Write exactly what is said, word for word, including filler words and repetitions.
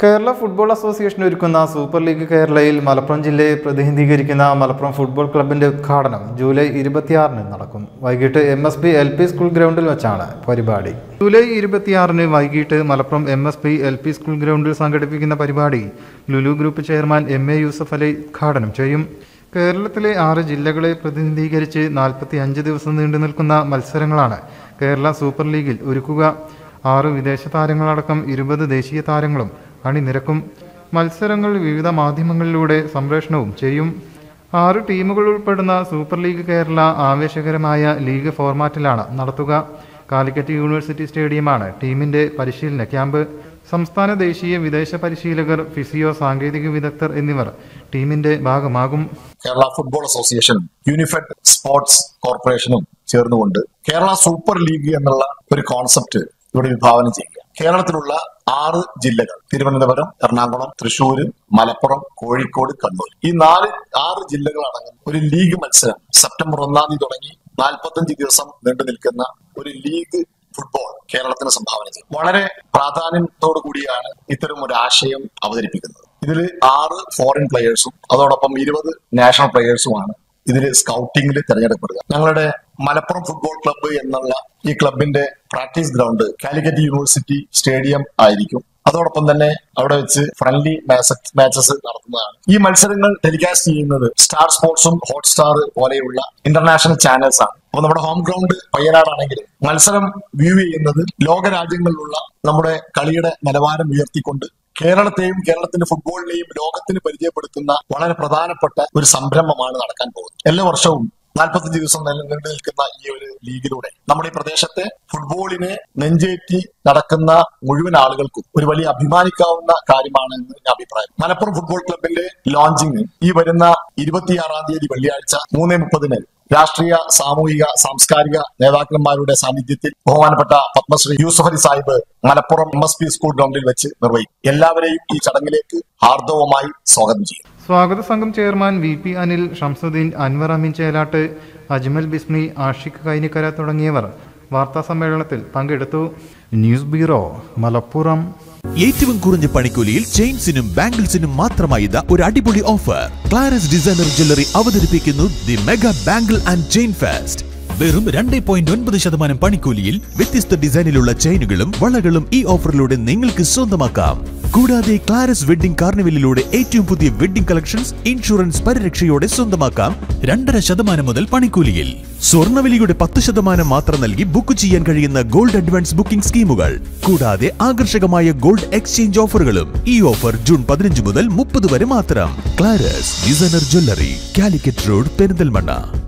Kerala football association ഒരുക്കുന്ന super league കേരളയിൽ മലപ്പുറം ജില്ലയെ പ്രതിനിധീകരിക്കുന്ന മലപ്പുറം ഫുട്ബോൾ ക്ലബിന്റെ ഉദ്ഘാടനം ജൂലൈ ഇരുപത്തിയാറിന് നടക്കും. വൈകിട്ട് M S P L P school ഗ്രൗണ്ടിൽ വെച്ചാണ് പരിപാടി. ജൂലൈ ഇരുപത്തിയാറിന് വൈകിട്ട് Malappuram M S P L P school ഗ്രൗണ്ടിൽ സംഘടിപ്പിക്കുന്ന പരിപാടി Lulu group chairman M A Yusuf Ali ഉദ്ഘാടനം ചെയ്യും. കേരളത്തിലെ ആറ് ജില്ലകളെ പ്രതിനിധീകരിച്ച് നാൽപ്പത്തി അഞ്ച് ദിവസം നീണ്ടു നിൽക്കുന്ന മത്സരങ്ങളാണ് കേരള സൂപ്പർ ലീഗിൽ ഒരുക്കുക. ആറ് വിദേശ താരങ്ങളടക്കം ഇരുപത് ദേശീയ താരങ്ങളും അണിനിരക്കും. മത്സരങ്ങൾ വിവിധ മാധ്യമങ്ങളിലൂടെ സംപ്രേഷണവും ചെയ്യും. ആറ് ടീമുകൾ ഉൾപ്പെടുന്ന സൂപ്പർ ലീഗ് കേരള ആവേശകരമായ ലീഗ് ഫോർമാറ്റിലാണ് നടത്തുക. കാലിക്കറ്റ് യൂണിവേഴ്സിറ്റി സ്റ്റേഡിയമാണ് ടീമിന്റെ പരിശീലന ക്യാമ്പ്. സംസ്ഥാന ദേശീയ വിദേശ പരിശീലകർ, ഫിസിയോ, സാങ്കേതിക വിദഗ്ധർ എന്നിവർ ടീമിന്റെ ഭാഗമാകും. കേരള ഫുട്ബോൾ അസോസിയേഷനും യൂണിഫൈഡ് സ്പോർട്സ് കോർപ്പറേഷനും ചേർന്നുകൊണ്ട് കേരള സൂപ്പർ ലീഗ് എന്നുള്ള ഒരു കോൺസെപ്റ്റ് ഇവിടെ വിഭാവനം ചെയ്യുക. കേരളത്തിലുള്ള ആറ് ജില്ലകൾ തിരുവനന്തപുരം, എറണാകുളം, തൃശ്ശൂർ, മലപ്പുറം, കോഴിക്കോട്, കണ്ണൂർ ഈ നാല് ആറ് ജില്ലകൾ അടങ്ങുന്ന ഒരു ലീഗ് മത്സരം സെപ്റ്റംബർ ഒന്നാം തീയതി തുടങ്ങി നാൽപ്പത്തഞ്ച് ദിവസം നീണ്ടു നിൽക്കുന്ന ഒരു ലീഗ് ഫുട്ബോൾ കേരളത്തിന് സംഭാവന ചെയ്യും. വളരെ പ്രാധാന്യത്തോടു കൂടിയാണ് ഇത്തരം ഒരു ആശയം അവതരിപ്പിക്കുന്നത്. ഇതിൽ ആറ് ഫോറിൻ പ്ലെയേഴ്സും അതോടൊപ്പം ഇരുപത് നാഷണൽ പ്ലെയേഴ്സുമാണ് ഇതിൽ സ്കൗട്ടിംഗിൽ തിരഞ്ഞെടുക്കപ്പെടുക. ഞങ്ങളുടെ മലപ്പുറം ഫുട്ബോൾ ക്ലബ്ബ് എന്നുള്ള ഈ ക്ലബിന്റെ practice ground Calicut university stadium ആയിരിക്കും. അതോടൊപ്പം തന്നെ അവിടെ വെച്ച് ഫ്രണ്ട്ലി മാച്ചസ് നടത്തുന്നതാണ്. ഈ മത്സരങ്ങൾ ടെലികാസ്റ്റ് ചെയ്യുന്നത് സ്റ്റാർ സ്പോർട്സും ഹോട്ട്സ്റ്റാർ പോലെയുള്ള ഇന്റർനാഷണൽ ചാനൽസ് ആണ്. അപ്പൊ നമ്മുടെ ഹോം ഗ്രൗണ്ട് പയ്യനാടാണെങ്കിൽ മത്സരം വ്യൂ ചെയ്യുന്നത് ലോകരാജ്യങ്ങളിലുള്ള നമ്മുടെ കളിയുടെ നിലവാരം ഉയർത്തിക്കൊണ്ട് കേരളത്തെയും കേരളത്തിന്റെ ഫുട്ബോളിനെയും ലോകത്തിന് പരിചയപ്പെടുത്തുന്ന വളരെ പ്രധാനപ്പെട്ട ഒരു സംരംഭമാണ് നടക്കാൻ പോകുന്നത്. എല്ലാ വർഷവും നാൽപ്പത്തഞ്ച് ദിവസം നീണ്ടു നിൽക്കുന്ന ഈ ഒരു ലീഗിലൂടെ നമ്മുടെ ഈ പ്രദേശത്തെ ഫുട്ബോളിനെ നെഞ്ചേറ്റി നടക്കുന്ന മുഴുവൻ ആളുകൾക്കും ഒരു വലിയ അഭിമാനിക്കാവുന്ന കാര്യമാണ് എന്ന് ഞാൻ അഭിപ്രായം. മലപ്പുറം ഫുട്ബോൾ ക്ലബിന്റെ ലോഞ്ചിങ് ഈ വരുന്ന ഇരുപത്തിയാറാം തീയതി വെള്ളിയാഴ്ച മൂന്ന് മുപ്പതിന് രാഷ്ട്രീയ, സാമൂഹിക, സാംസ്കാരിക നേതാക്കന്മാരുടെ സാന്നിധ്യത്തിൽ ബഹുമാനപ്പെട്ട Padmashri Yusuf Ali Sahib Malappuram M S P school ഗ്രൗണ്ടിൽ വെച്ച് നിർവഹിക്കും. എല്ലാവരെയും ഈ ചടങ്ങിലേക്ക് ഹാർദവമായി സ്വാഗതം ചെയ്യും. സ്വാഗത സംഘം chairman V P Anil, Shamsuddin, Anwar Ameen Chelatt, Ajmal Bismi, Ashiq Kainikkara തുടങ്ങിയവർ വാർത്താ സമ്മേളനത്തിൽ പങ്കെടുത്തു. News bureau, Malappuram. ഏറ്റവും കുറഞ്ഞ പണിക്കൂലിയിൽ ചെയിൻസിനും ബാംഗിൾസിനും മാത്രമായി ഒരു അടിപൊളി ഓഫർ. ക്ലാരസ് ഡിസൈനർ ജ്വല്ലറി അവതരിപ്പിക്കുന്നു the mega bangle and chain fest. വെറും രണ്ട് പോയിന്റ് ഒൻപത് ശതമാനം പണിക്കൂലിയിൽ വ്യത്യസ്ത ഡിസൈനിലുള്ള ചെയിനുകളും വളകളും ഈ ഓഫറിലൂടെ നിങ്ങൾക്ക് സ്വന്തമാക്കാം. കൂടാതെ ക്ലാരസ് വെഡിംഗ് കാർണിവലിലൂടെ ഏറ്റവും പുതിയ വെഡിംഗ് കളക്ഷൻസ് ഇൻഷുറൻസ് പരിരക്ഷയോടെ സ്വന്തമാക്കാം രണ്ടര ശതമാനം മുതൽ പണിക്കൂലിയിൽ. സ്വർണ്ണവിലയുടെ പത്ത് ശതമാനം മാത്രം നൽകി ബുക്ക് ചെയ്യാൻ കഴിയുന്ന ഗോൾഡ് അഡ്വാൻസ് ബുക്കിംഗ് സ്കീമുകൾ, കൂടാതെ ആകർഷകമായ ഗോൾഡ് എക്സ്ചേഞ്ച് ഓഫറുകളും. ഈ ഓഫർ ജൂൺ പതിനഞ്ച് മുതൽ മുപ്പത് വരെ മാത്രം. Claras designer jewellery, Calicut road, Perinthalmanna.